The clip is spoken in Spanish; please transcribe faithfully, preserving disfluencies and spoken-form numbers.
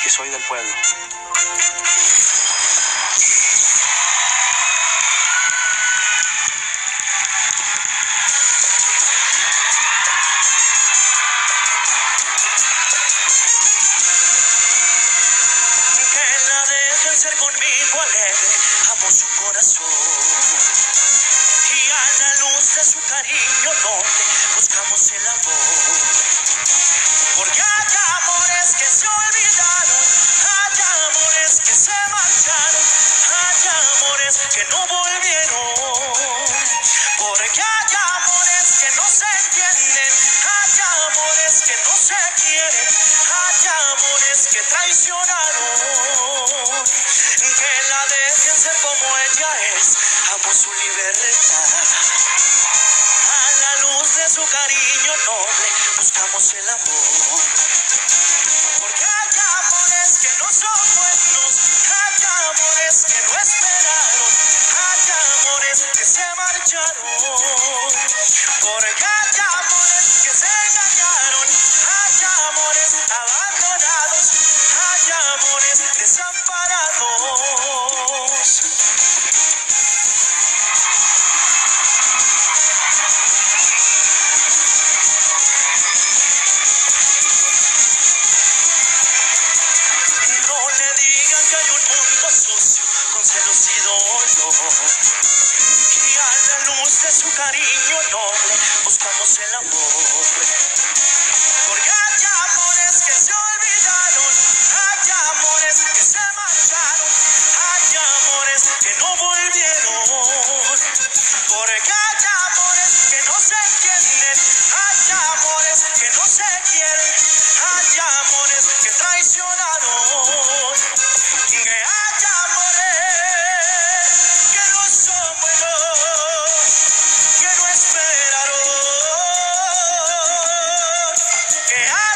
y soy del pueblo. Que la dejen ser conmigo alegre, amo su corazón. Y a la luz de su cariño noble buscamos el amor. Porque hay amores que se olvidaron, hay amores que se marcharon, hay amores que no volvieron. Porque hay amores que no se entienden, hay amores que no se quieren, hay amores que traicionaron. Que la dejen ser como ella es, amo su libertad. A la luz de su cariño noble buscamos el amor. Porque hay amores que no son buenos, hay amores que no esperaron, hay amores que se marcharon. Porque hay amores que se engañaron, hay amores abandonados, hay amores desamparados. No le digan que hay un mundo sucio con celos y dolor. Y a la luz de su cariño noble buscamos el amor. Porque hay amores que se olvidaron, hay amores que se marcharon, hay amores que no volvieron. Porque hay amores que no se entienden, hay amores que no se quieren, hay amores que traicionaron. Que hay amores que no son buenos, que no esperaron. Que hay